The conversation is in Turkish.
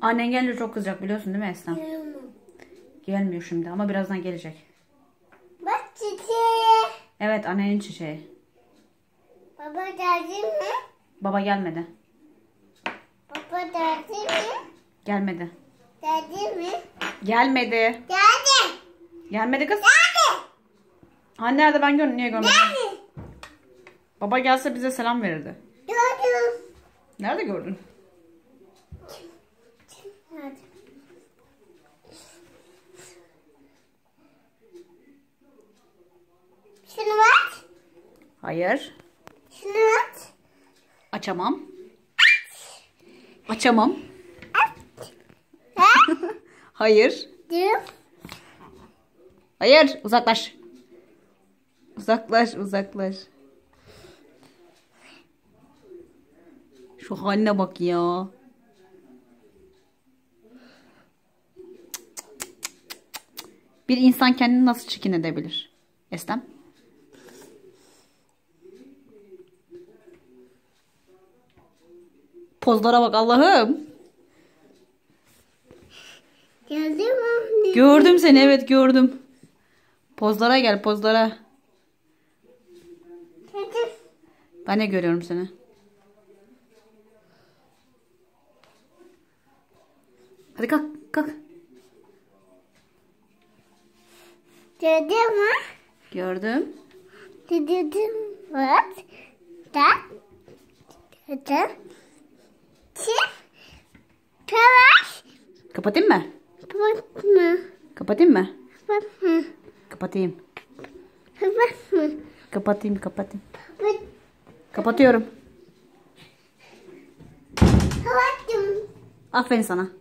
Annen gelince çok kızacak biliyorsun değil mi Eslem? Gelmiyor. Gelmiyor şimdi ama birazdan gelecek. Bak çiçeği. Evet, annenin çiçeği. Baba geldi mi? Baba gelmedi. Baba geldi mi? Gelmedi. Geldi mi? Gelmedi. Geldi. Gelmedi kız. Geldi. Anne nerede, ben gördüm, niye görmedim? Geldi. Baba gelse bize selam verirdi. Gördüm. Nerede gördün? Hadi. Şunu aç. Hayır. Şunu aç. Açamam. Açamam. Ha? Hayır. Dur. Hayır. Uzaklaş. Uzaklaş, uzaklaş. Şu haline bak ya. Bir insan kendini nasıl çirkin edebilir? Eslem? Pozlara bak Allah'ım. Geldi mi? Gördüm seni, evet gördüm. Pozlara gel, pozlara. Hadi. Ben de görüyorum seni. Hadi kalk, kalk. Geldi mi? Gördüm. Dedim. What? Da. Da. Çip. Kavaş. Kapatayım mı? Kapatma. Kapatayım mı? Kapatma. Kapatayım. Kapatma. Kapatayım, kapatayım. Kapat. Kapatıyorum. Kapattım. Aferin sana.